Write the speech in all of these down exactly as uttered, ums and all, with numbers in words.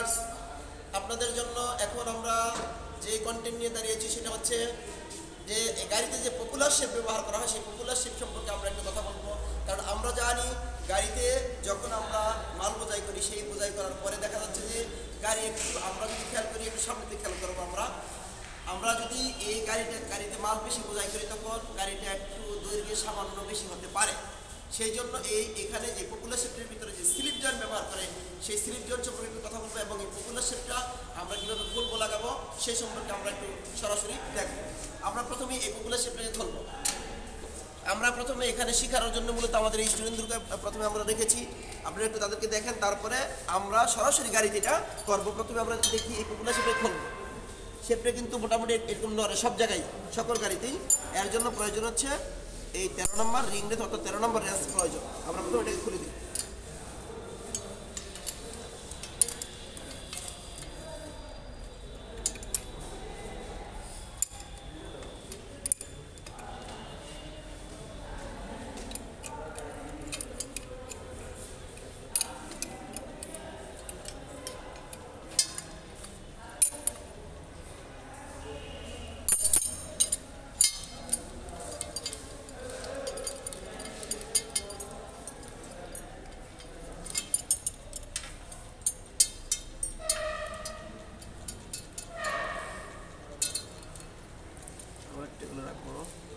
Viewers, আপনাদের জন্য এখন আমরা যে কন্টেন্ট নিয়ে দাঁড়িয়েছি সেটা হচ্ছে যে গাড়িতে যে পপুলার শেপ ব্যবহার করা হয় সেই পপুলার শেপ সম্পর্কে আমরা একটু কথা বলবো। কারণ আমরা জানি গাড়িতে যখন আমরা মাল বোঝাই করি, সেই বোঝাই করার পরে দেখা যাচ্ছে যে গাড়ি একটু আমরা যদি খেয়াল করি, একটু সামনে দিকে খেয়াল করবো, আমরা আমরা যদি এই গাড়িটা গাড়িতে মাল বেশি বোঝাই করি তখন গাড়িটা একটু দৈর্ঘ্যে সামান্য বেশি হতে পারে। সেই জন্য এই এখানে যে পপুলার শেপটার ভিতরে যে স্লিপ জয়েন্ট ব্যবহার করে সেই স্লিপ জয়েন্ট সম্পর্কে একটু কথা বলবো এবং এই পপুলার শেপটা আমরা কীভাবে খুলবো লাগাবো সেই সম্পর্কে আমরা একটু সরাসরি দেখবো। আমরা প্রথমে এই পপুলার শেপটাকে খুলবো। আমরা প্রথমে এখানে শেখানোর জন্য মূলত আমাদের এই স্টুডেন্টদেরকে প্রথমে আমরা রেখেছি, আপনারা একটু তাদেরকে দেখেন, তারপরে আমরা সরাসরি গাড়িতে এটা করবো। প্রথমে আমরা দেখি এই পপুলার শেপটা খুলবো। শেপটা কিন্তু মোটামুটি এরকম নড়ে সব জায়গায়, সকল গাড়িতেই। এর জন্য প্রয়োজন হচ্ছে এই তেরো নম্বর রিং রেস অর্থাৎ তেরো নম্বর রেস প্রয়োজন। আমরা প্রথমে এটাকে খুলে দিই। এগুলো রাখবো।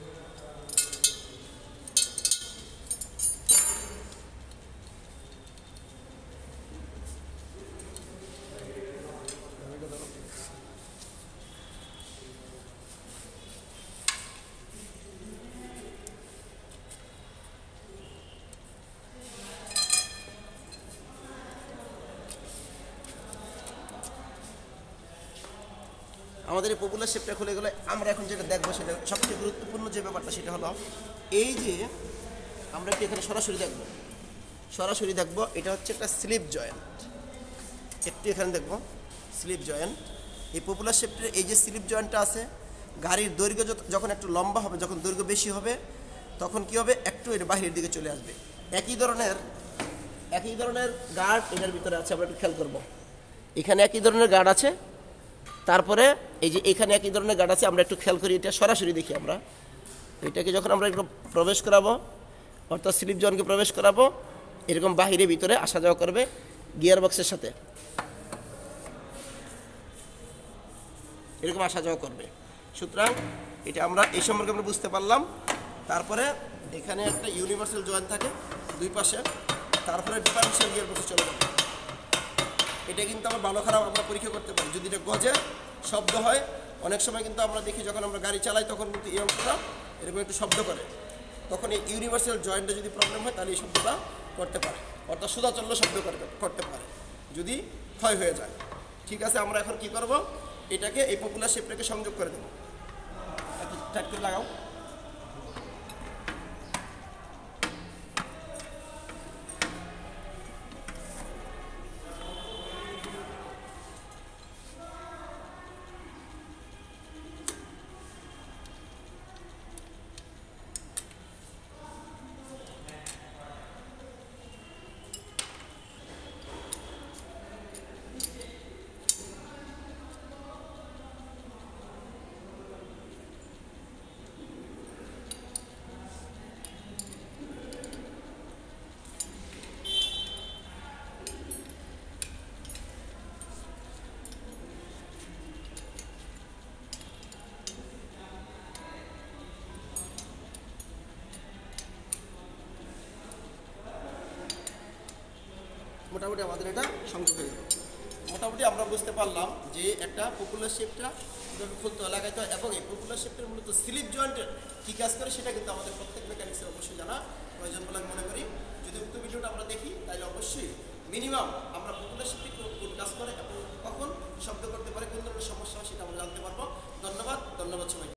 আমাদের এই পপুলার শেপটা খুলে গেলে আমরা এখন যেটা দেখবো সেটা সবচেয়ে গুরুত্বপূর্ণ যে ব্যাপারটা সেটা হলো এই যে আমরা একটু এখানে সরাসরি দেখবো সরাসরি দেখবো এটা হচ্ছে একটা স্লিপ জয়েন্ট। একটু এখানে দেখবো স্লিপ জয়েন্ট। এই পপুলার শেপটার এই যে স্লিপ জয়েন্টটা আছে, গাড়ির দৈর্ঘ্য যখন একটু লম্বা হবে, যখন দৈর্ঘ্য বেশি হবে তখন কি হবে, একটু এটা বাহিরের দিকে চলে আসবে। একই ধরনের একই ধরনের গার্ড এটার ভিতরে আছে, আমরা একটু খেয়াল করবো। এখানে একই ধরনের গার্ড আছে, তারপরে এই যে এখানে একই ধরনের গার্ড আছে। আমরা একটু খেয়াল করি, এটা সরাসরি দেখি। আমরা এটাকে যখন আমরা একটু প্রবেশ করাবো অর্থাৎ স্লিপ জয়েন্টকে প্রবেশ করাবো, এরকম বাহিরে ভিতরে আসা যাওয়া করবে গিয়ার বক্সের সাথে, এরকম আসা যাওয়া করবে। সুতরাং এটা আমরা এই সম্পর্কে আমরা বুঝতে পারলাম। তারপরে এখানে একটা ইউনিভার্সাল জয়েন্ট থাকে দুই পাশে, তারপরে ডিফারেন্সিয়াল গিয়ার বক্সে চলে যাবে। এটা কিন্তু আমরা ভালো খারাপ আমরা পরীক্ষা করতে পারি। যদি এটা গজে শব্দ হয়, অনেক সময় কিন্তু আমরা দেখি যখন আমরা গাড়ি চালাই তখন কিন্তু এই অংশটা এরকম একটু শব্দ করে, তখন এই ইউনিভার্সাল জয়েন্টে যদি প্রবলেম হয় তাহলে এই শব্দটা করতে পারে, অর্থাৎ সুদাচল্য শব্দ করতে পারে যদি ক্ষয় হয়ে যায়। ঠিক আছে, আমরা এখন কি করব, এটাকে এই পপুলার শেপটাকে সংযোগ করে দেবো। টাইট করে লাগাও। মোটামুটি আমাদের এটা সংযোগ হয়ে যাবে। মোটামুটি আমরা বুঝতে পারলাম যে একটা পপুলার শেপটা কীভাবে খুলতে লাগাইতে হয় এবং এই পপুলার শেপটার মূলত স্লিপ জয়েন্টের কী কাজ করে সেটা কিন্তু আমাদের প্রত্যেক মেকানিক্সের অবশ্যই জানা প্রয়োজন বলে আমি মনে করি। যদি উক্ত ভিডিওটা আমরা দেখি তাহলে অবশ্যই মিনিমাম আমরা পপুলার শেপটি কোন কাজ করে এবং কখন শব্দ করতে পারে, কোন ধরনের সমস্যা হয় সেটা আমরা জানতে পারবো। ধন্যবাদ ধন্যবাদ সবাই।